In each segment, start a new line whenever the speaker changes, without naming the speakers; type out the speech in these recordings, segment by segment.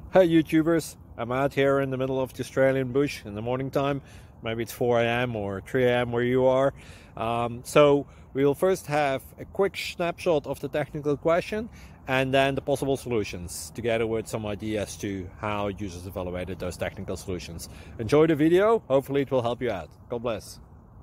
Hey YouTubers, I'm out here in the middle of the Australian bush in the morning time. Maybe it's 4 a.m. or 3 a.m. where you are. So we will first have a quick snapshot of the technical question and then the possible solutions, together with some ideas to how users evaluated those technical solutions. Enjoy the video, hopefully it will help you out. God bless.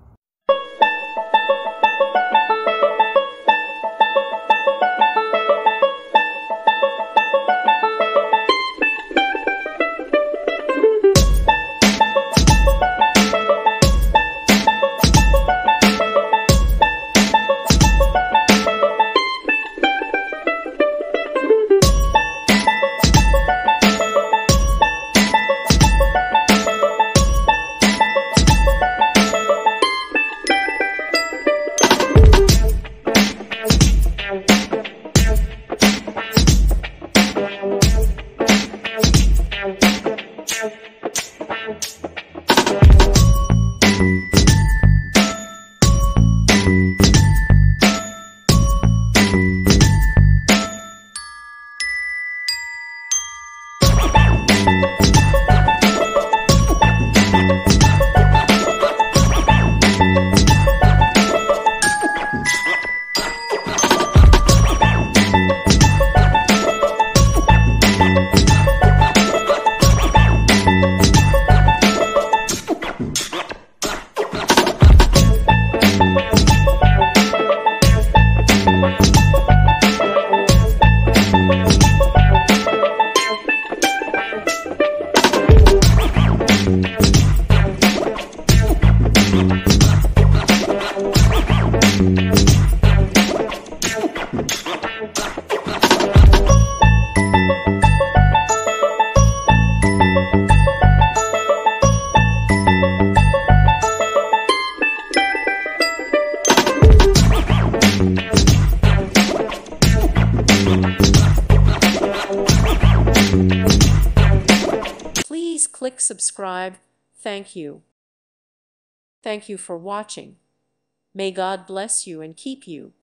Please click subscribe. Thank you. Thank you for watching. May God bless you and keep you.